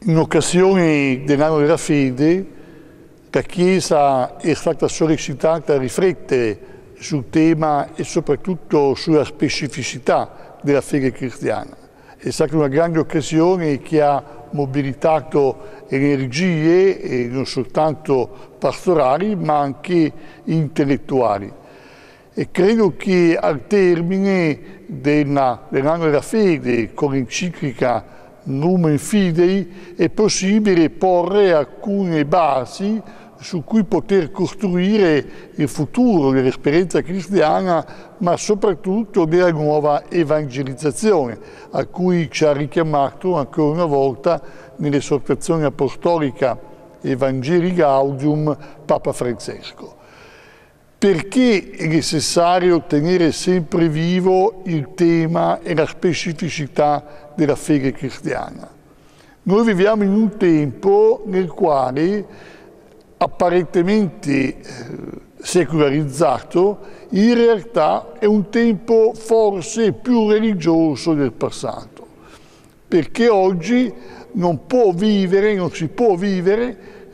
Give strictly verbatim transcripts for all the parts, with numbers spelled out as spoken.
In occasione dell'anno della fede, la Chiesa è stata sollecitata a riflettere sul tema e soprattutto sulla specificità della fede cristiana. È stata una grande occasione che ha mobilitato energie, e non soltanto pastorali, ma anche intellettuali. E credo che al termine dell'anno della fede, con l'enciclica Lumen Fidei, è possibile porre alcune basi su cui poter costruire il futuro dell'esperienza cristiana, ma soprattutto della nuova evangelizzazione, a cui ci ha richiamato ancora una volta nell'esortazione apostolica Evangelii Gaudium Papa Francesco. Perché è necessario tenere sempre vivo il tema e la specificità della fede cristiana? Noi viviamo in un tempo nel quale, apparentemente eh, secolarizzato, in realtà è un tempo forse più religioso del passato, perché oggi non può vivere, non si può vivere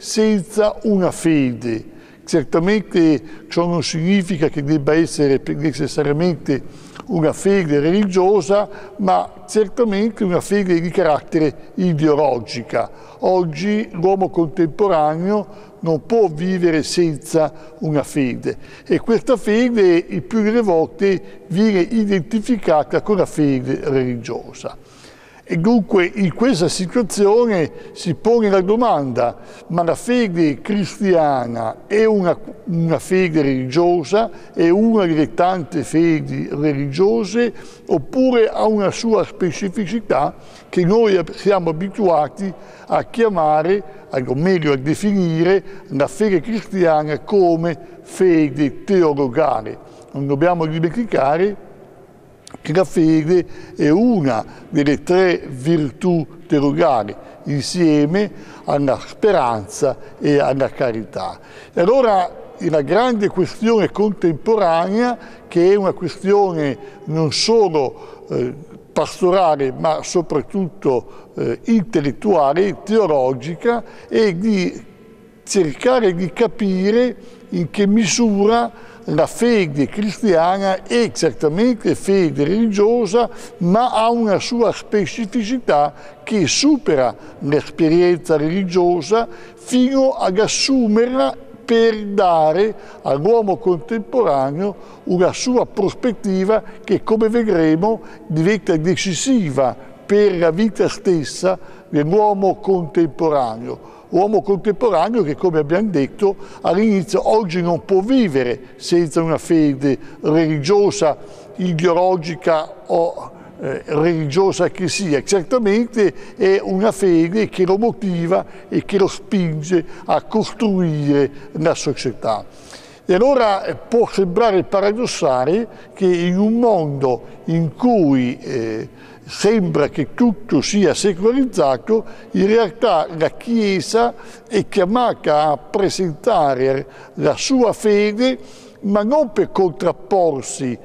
senza una fede. Certamente ciò non significa che debba essere necessariamente una fede religiosa, ma certamente una fede di carattere ideologica. Oggi l'uomo contemporaneo non può vivere senza una fede, e questa fede il più delle volte viene identificata con la fede religiosa. E dunque in questa situazione si pone la domanda: ma la fede cristiana è una, una fede religiosa, è una delle tante fedi religiose, oppure ha una sua specificità che noi siamo abituati a chiamare, o meglio a definire, la fede cristiana come fede teologale? Non dobbiamo dimenticare che la fede è una delle tre virtù teologali, insieme alla speranza e alla carità. E allora la grande questione contemporanea, che è una questione non solo eh, pastorale, ma soprattutto eh, intellettuale, teologica, è di cercare di capire in che misura la fede cristiana è certamente fede religiosa, ma ha una sua specificità che supera l'esperienza religiosa fino ad assumerla per dare all'uomo contemporaneo una sua prospettiva che, come vedremo, diventa decisiva per la vita stessa dell'uomo contemporaneo. Uomo contemporaneo che, come abbiamo detto all'inizio, oggi non può vivere senza una fede religiosa, ideologica o eh, religiosa che sia. Certamente è una fede che lo motiva e che lo spinge a costruire la società. E allora eh, può sembrare paradossale che in un mondo in cui eh, sembra che tutto sia secolarizzato, in realtà la Chiesa è chiamata a presentare la sua fede, ma non per contrapporsi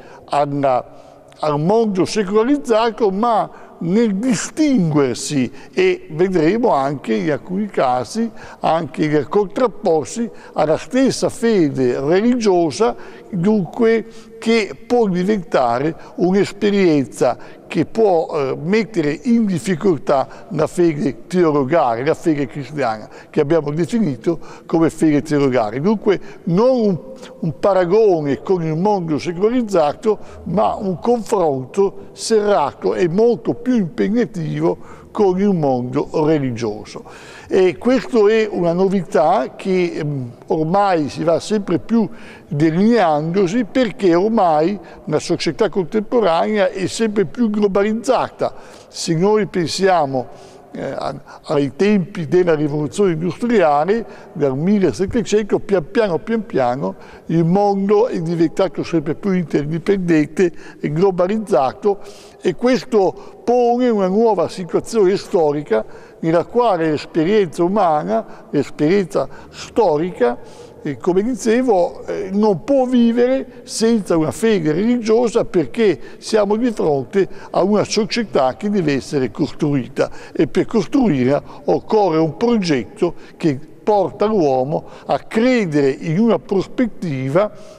alla, al mondo secolarizzato, ma nel distinguersi, e vedremo anche in alcuni casi anche nel contrapporsi alla stessa fede religiosa, dunque che può diventare un'esperienza che può eh, mettere in difficoltà la fede teologale, la fede cristiana, che abbiamo definito come fede teologale. Dunque non un, un paragone con il mondo secolarizzato, ma un confronto serrato e molto più impegnativo con il mondo religioso. E questa è una novità che ehm, ormai si va sempre più delineandosi, perché ormai la società contemporanea è sempre più globalizzata. Se noi pensiamo eh, ai tempi della rivoluzione industriale, dal millesettecento, pian piano pian piano il mondo è diventato sempre più interdipendente e globalizzato, e questo pone una nuova situazione storica nella quale l'esperienza umana, l'esperienza storica, eh, come dicevo, eh, non può vivere senza una fede religiosa, perché siamo di fronte a una società che deve essere costruita, e per costruirla occorre un progetto che porta l'uomo a credere in una prospettiva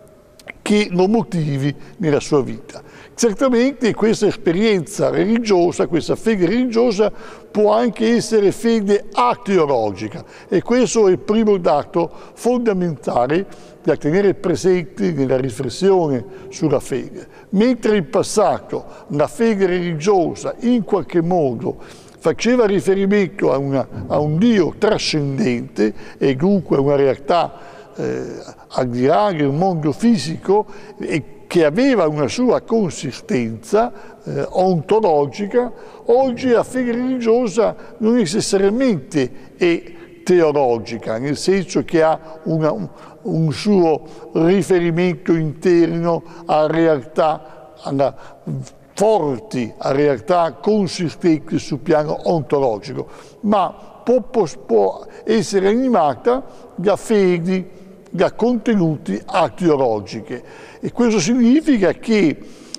che lo motivi nella sua vita. Certamente questa esperienza religiosa, questa fede religiosa, può anche essere fede ateologica, e questo è il primo dato fondamentale da tenere presente nella riflessione sulla fede. Mentre in passato la fede religiosa in qualche modo faceva riferimento a, una, a un Dio trascendente, e dunque a una realtà eh, al di là del mondo fisico, e che aveva una sua consistenza eh, ontologica, oggi la fede religiosa non necessariamente è teologica, nel senso che ha una, un, un suo riferimento interno a realtà alla, forti, a realtà consistenti sul piano ontologico, ma può, può, può essere animata da fedi, da contenuti ateologiche. E questo significa che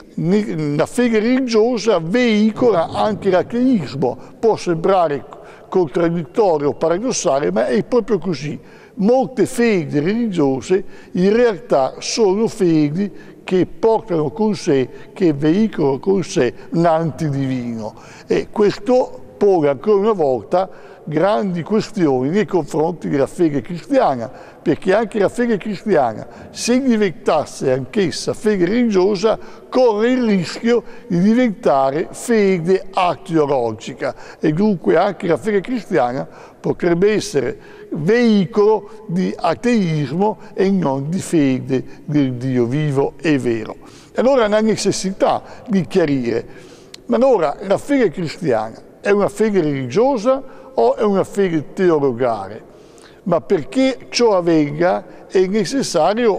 la fede religiosa veicola anche l'ateismo. Può sembrare contraddittorio o paradossale, ma è proprio così. Molte fedi religiose in realtà sono fedi che portano con sé, che veicolano con sé l'antidivino. E questo pone ancora una volta grandi questioni nei confronti della fede cristiana, perché anche la fede cristiana, se diventasse anch'essa fede religiosa, corre il rischio di diventare fede ateologica, e dunque anche la fede cristiana potrebbe essere veicolo di ateismo e non di fede del Dio vivo e vero. Allora la necessità di chiarire, ma allora la fede cristiana è una fede religiosa o è una fede teologale? Ma perché ciò avvenga è necessario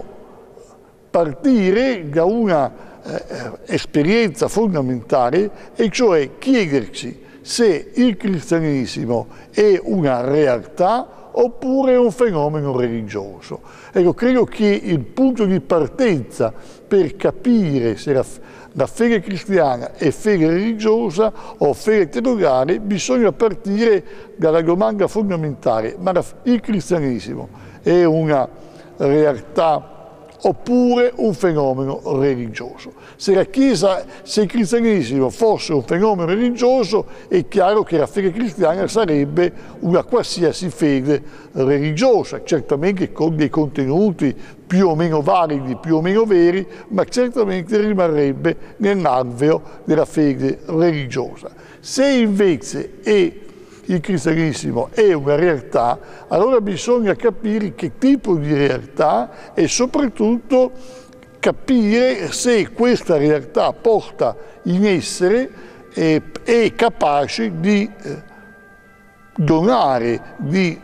partire da una eh, esperienza fondamentale, e cioè chiederci se il cristianesimo è una realtà oppure è un fenomeno religioso. Ecco, credo che il punto di partenza per capire se la, la fede cristiana è fede religiosa o fede teologale bisogna partire dalla domanda fondamentale: ma la, il cristianesimo è una realtà oppure un fenomeno religioso? Se la Chiesa, se il cristianesimo fosse un fenomeno religioso, è chiaro che la fede cristiana sarebbe una qualsiasi fede religiosa, certamente con dei contenuti più o meno validi, più o meno veri, ma certamente rimarrebbe nell'alveo della fede religiosa. Se invece è il cristianesimo è una realtà, allora bisogna capire che tipo di realtà, e soprattutto capire se questa realtà posta in essere è, è capace di eh, donare, di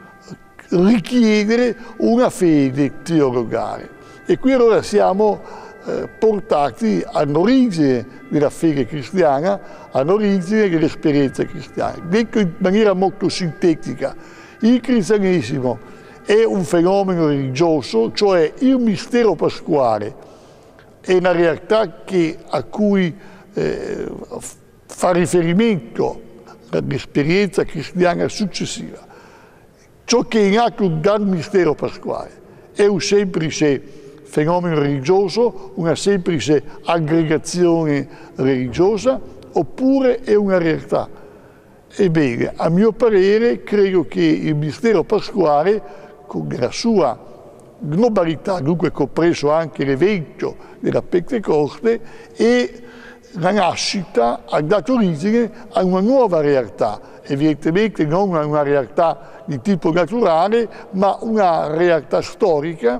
richiedere una fede teologale. E qui allora siamo eh, portati all'origine della fede cristiana, all'origine dell'esperienza cristiana. Detto in maniera molto sintetica, il cristianesimo è un fenomeno religioso, cioè il mistero pasquale è una realtà che, a cui eh, fa riferimento l'esperienza cristiana successiva. Ciò che è nato dal mistero pasquale è un semplice fenomeno religioso, una semplice aggregazione religiosa, oppure è una realtà? Ebbene, a mio parere, credo che il mistero pasquale, con la sua globalità, dunque compreso anche l'evento della Pentecoste, e la nascita ha dato origine a una nuova realtà, evidentemente non a una realtà di tipo naturale, ma una realtà storica,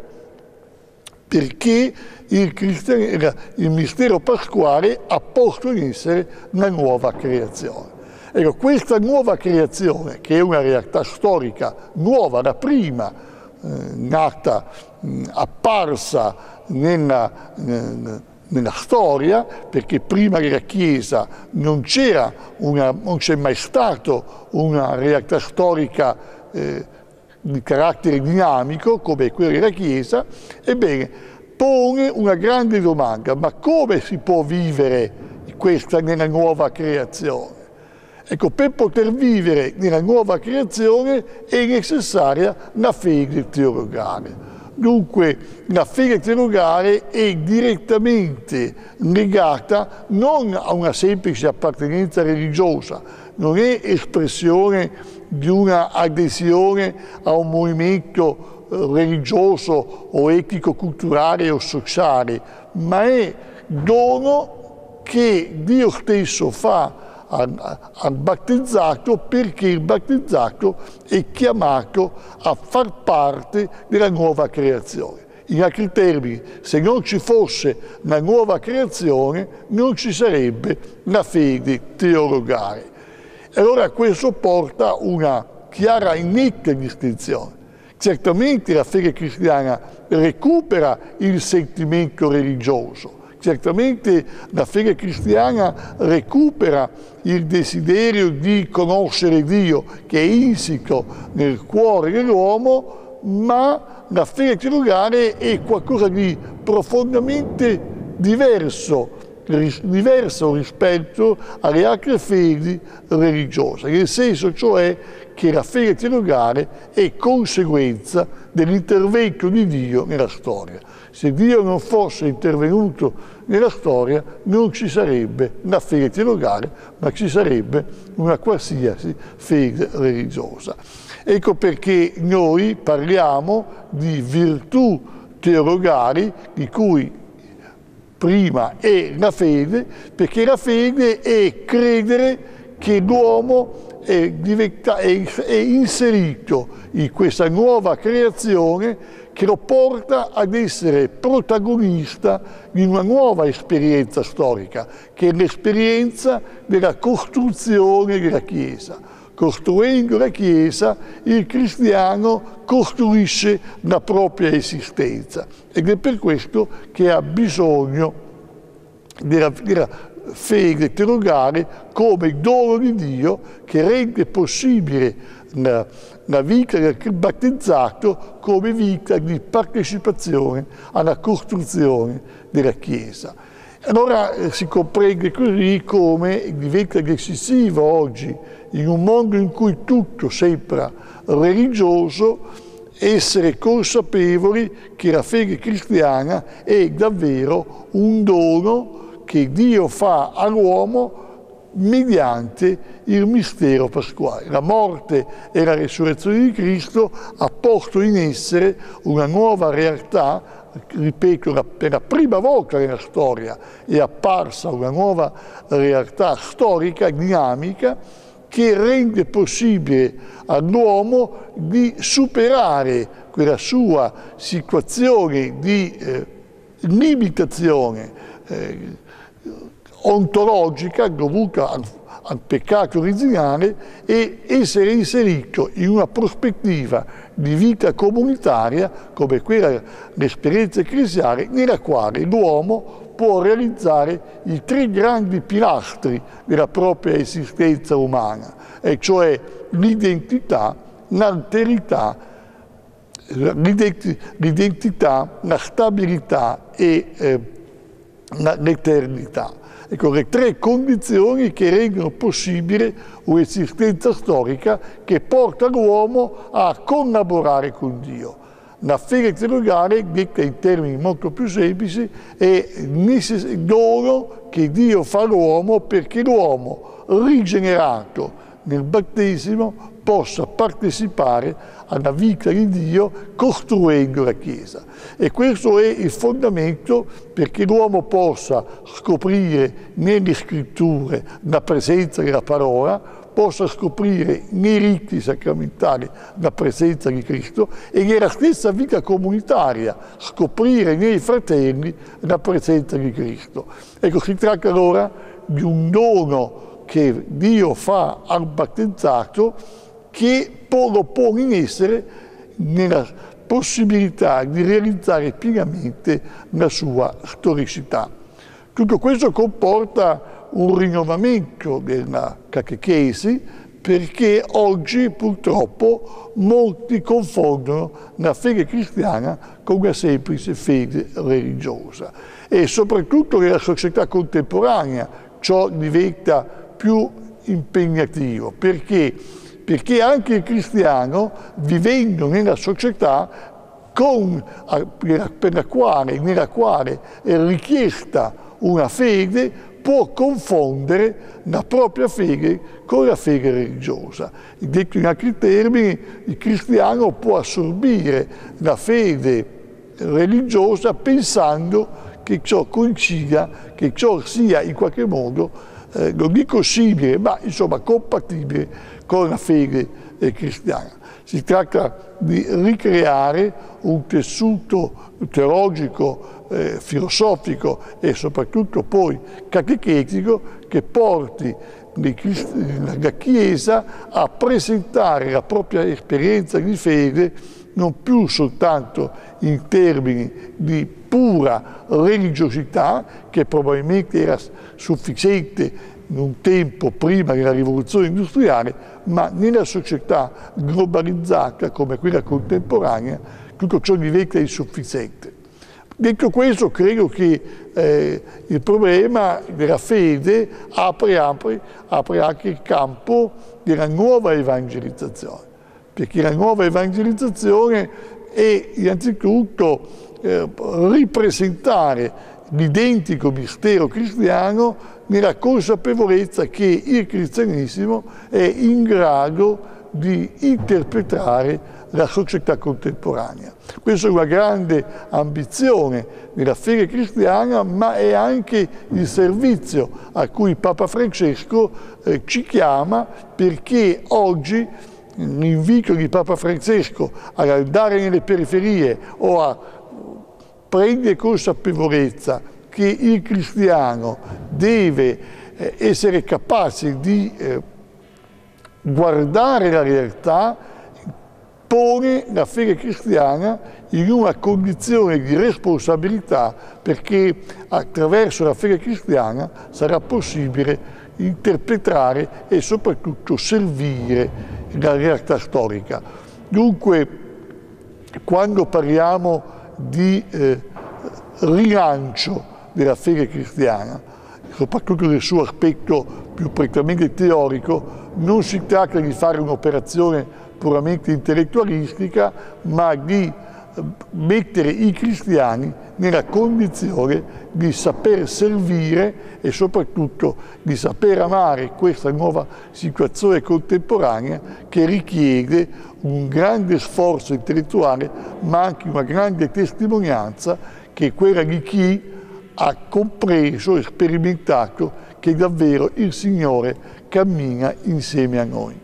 perché il, il mistero pasquale ha posto in essere una nuova creazione. Ecco, questa nuova creazione, che è una realtà storica nuova, la prima, eh, nata, mh, apparsa nella, eh, nella storia, perché prima della Chiesa non c'era una, non c'è mai stato una realtà storica eh, di carattere dinamico, come quello della Chiesa, ebbene, pone una grande domanda: ma come si può vivere questa nella nuova creazione? Ecco, per poter vivere nella nuova creazione è necessaria la fede teologale. Dunque la fede teologale è direttamente legata non a una semplice appartenenza religiosa, non è espressione di una adesione a un movimento religioso o etico-culturale o sociale, ma è dono che Dio stesso fa al battezzato, perché il battezzato è chiamato a far parte della nuova creazione. In altri termini, se non ci fosse la nuova creazione, non ci sarebbe la fede teologale. E allora questo porta a una chiara e netta distinzione. Certamente la fede cristiana recupera il sentimento religioso, certamente la fede cristiana recupera il desiderio di conoscere Dio che è insito nel cuore dell'uomo, ma la fede teologale è qualcosa di profondamente diverso, diverso rispetto alle altre fedi religiose, nel senso cioè che la fede teologale è conseguenza dell'intervento di Dio nella storia. Se Dio non fosse intervenuto nella storia non ci sarebbe la fede teologale, ma ci sarebbe una qualsiasi fede religiosa. Ecco perché noi parliamo di virtù teologali, di cui prima è la fede, perché la fede è credere che l'uomo è, diventa, è, è inserito in questa nuova creazione che lo porta ad essere protagonista di una nuova esperienza storica, che è l'esperienza della costruzione della Chiesa. Costruendo la Chiesa, il cristiano costruisce la propria esistenza ed è per questo che ha bisogno della, della fede teologale come dono di Dio che rende possibile la, la vita del battezzato come vita di partecipazione alla costruzione della Chiesa. Allora eh, si comprende così come diventa decisivo oggi, in un mondo in cui tutto sembra religioso, essere consapevoli che la fede cristiana è davvero un dono che Dio fa all'uomo mediante il mistero pasquale. La morte e la resurrezione di Cristo ha posto in essere una nuova realtà. Ripeto, per la prima volta nella storia è apparsa una nuova realtà storica, dinamica, che rende possibile all'uomo di superare quella sua situazione di eh, limitazione eh, ontologica dovuta al, al peccato originale e essere inserito in una prospettiva di vita comunitaria come quella dell'esperienza ecclesiale, nella quale l'uomo può realizzare i tre grandi pilastri della propria esistenza umana, e cioè l'identità, l'alterità, l'identità, la stabilità e eh, l'eternità. Ecco, le tre condizioni che rendono possibile un'esistenza storica che porta l'uomo a collaborare con Dio. La fede teologale, detta in termini molto più semplici, è il dono che Dio fa all'uomo perché l'uomo rigenerato nel battesimo possa partecipare alla vita di Dio costruendo la Chiesa. E questo è il fondamento perché l'uomo possa scoprire nelle scritture la presenza della parola, possa scoprire nei riti sacramentali la presenza di Cristo e nella stessa vita comunitaria scoprire nei fratelli la presenza di Cristo. Ecco, si tratta allora di un dono che Dio fa al battezzato che lo pone in essere nella possibilità di realizzare pienamente la sua storicità. Tutto questo comporta un rinnovamento della catechesi perché oggi purtroppo molti confondono la fede cristiana con una semplice fede religiosa e soprattutto nella società contemporanea ciò diventa più impegnativo. Perché? Perché anche il cristiano, vivendo nella società con, per la quale, nella quale è richiesta una fede, può confondere la propria fede con la fede religiosa. Detto in altri termini, il cristiano può assorbire la fede religiosa pensando che ciò coincida, che ciò sia in qualche modo, eh, non dico simile, ma insomma compatibile con la fede eh, cristiana. Si tratta di ricreare un tessuto teologico, eh, filosofico e soprattutto poi catechetico che porti la Chiesa a presentare la propria esperienza di fede non più soltanto in termini di pura religiosità, che probabilmente era sufficiente in un tempo prima della rivoluzione industriale, ma nella società globalizzata come quella contemporanea tutto ciò diventa insufficiente. Detto questo, credo che eh, il problema della fede apre, apre, apre anche il campo della nuova evangelizzazione, perché la nuova evangelizzazione è innanzitutto eh, ripresentare l'identico mistero cristiano nella consapevolezza che il cristianesimo è in grado di interpretare la società contemporanea. Questa è una grande ambizione della fede cristiana, ma è anche il servizio a cui Papa Francesco eh, ci chiama, perché oggi l'invito di Papa Francesco ad andare nelle periferie o a prendere consapevolezza che il cristiano deve eh, essere capace di eh, guardare la realtà, pone la fede cristiana in una condizione di responsabilità, perché attraverso la fede cristiana sarà possibile interpretare e soprattutto servire la realtà storica. Dunque, quando parliamo di eh, rilancio della fede cristiana, soprattutto del suo aspetto più prettamente teorico, non si tratta di fare un'operazione puramente intellettualistica, ma di mettere i cristiani nella condizione di saper servire e soprattutto di saper amare questa nuova situazione contemporanea che richiede un grande sforzo intellettuale, ma anche una grande testimonianza, che è quella di chi ha compreso e sperimentato che davvero il Signore cammina insieme a noi.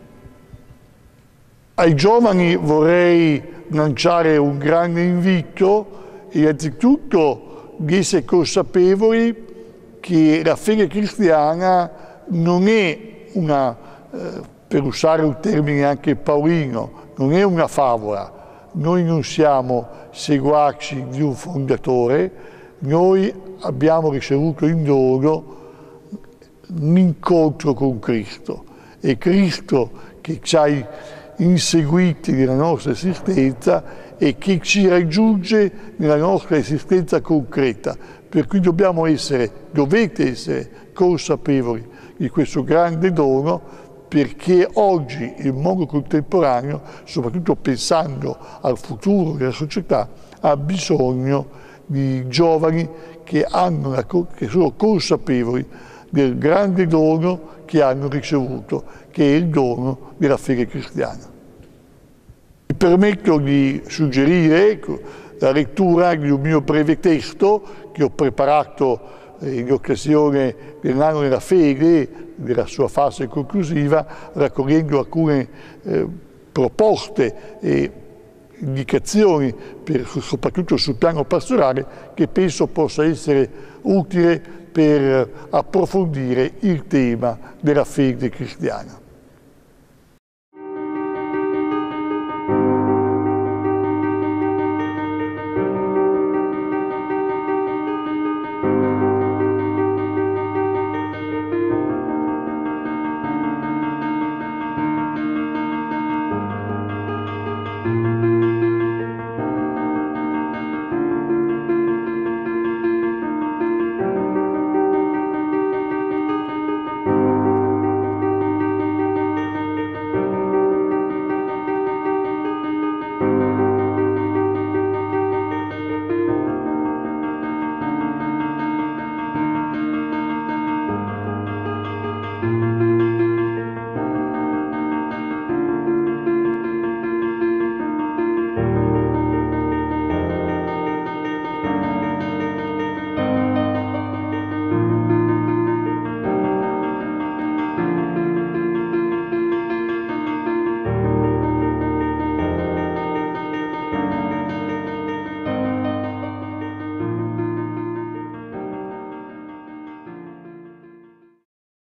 Ai giovani vorrei lanciare un grande invito, innanzitutto di essere consapevoli che la fede cristiana non è una, eh, per usare un termine anche paolino, non è una favola. Noi non siamo seguaci di un fondatore, noi abbiamo ricevuto in dono l'incontro con Cristo. È Cristo che ci ha inseguiti nella nostra esistenza e che ci raggiunge nella nostra esistenza concreta. Per cui dobbiamo essere, dovete essere consapevoli di questo grande dono, perché oggi il mondo contemporaneo, soprattutto pensando al futuro della società, ha bisogno di giovani che, hanno la, che sono consapevoli del grande dono che hanno ricevuto, che è il dono della fede cristiana. Mi permetto di suggerire ecco, la lettura di un mio breve testo che ho preparato in occasione dell'anno della fede, della sua fase conclusiva, raccogliendo alcune eh, proposte e indicazioni, per, soprattutto sul piano pastorale, che penso possa essere utile per approfondire il tema della fede cristiana.